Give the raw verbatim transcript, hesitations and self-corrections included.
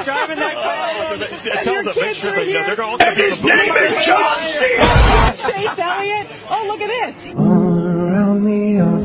driving that car? Tell them, make sure they know. They're all going And to his name is John Cena! Chase Elliott. Oh, look at this. All around me are